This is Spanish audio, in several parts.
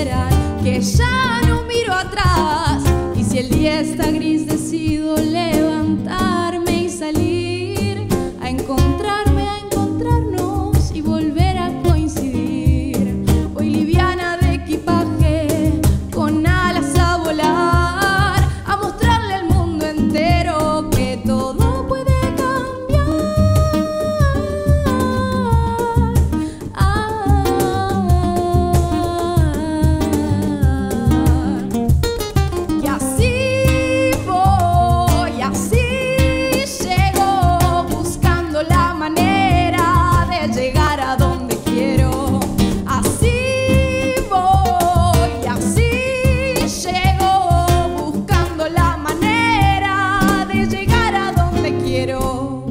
esperan que ya no miro atrás. Y si el día está gris decido levantarme y salir a encontrarnos y volver a coincidir. Voy liviana de equipaje, con alas a volar, a mostrarle al mundo entero que todo puede cambiar. Y así voy, así llego, buscando la manera de llegar a donde quiero. Así voy, así llego, buscando la manera de llegar a donde quiero.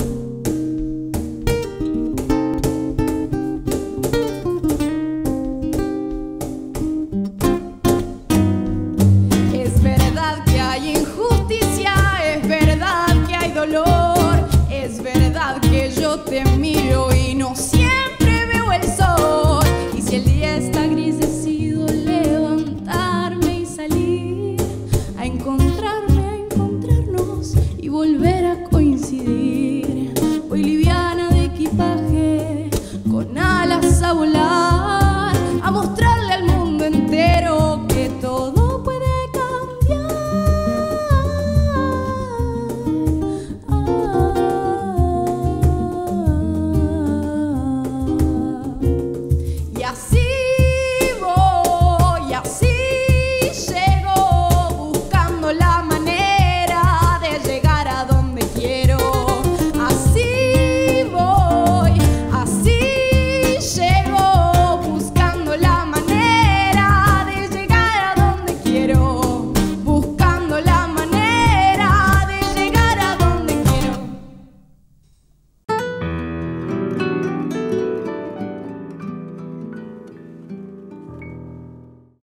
Es verdad que hay injusticia, es verdad que hay dolor, es verdad que yo te miro y no siempre veo el sol. Y si el día está gris decido levantarme y salir a encontrarnos y volver a coincidir. Voy liviana de equipaje, con alas a volar, a mostrarle al mundo entero que todo puede cambiar. Y así